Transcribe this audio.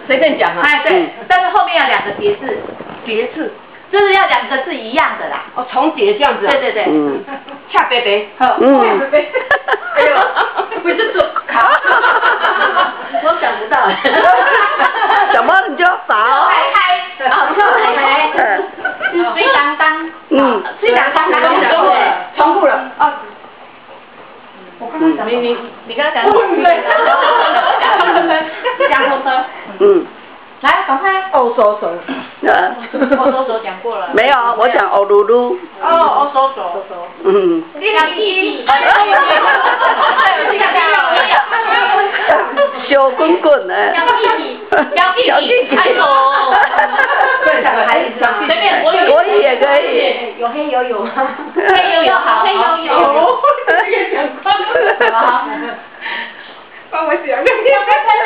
随便讲啊。 哎，对，但是后面要2个叠字， 叠字， 就是要2个字一样的啦。 哦，重叠这样子啊。 对对对。 嗯。 恰贝贝。 好。 嗯。 恰贝贝。哎呦，不是做卡。我想不到。 想不到你就要找。 开，哦，跳开开。水当当。 嗯。 水当当。 重复了。啊。 我刚刚讲你刚刚讲。讲红车。 嗯。 来，赶快。 欧手手。 欧手手讲过了。 没有，我讲欧噜噜。 哦，欧手手。 嗯。 小弟弟。 小滚滚的。 小弟弟。哎呦。 对，2个孩子。 随便国语也可以。 有黑有有吗？ 黑有有好，黑有有。 这个讲过了。 好。 帮我想。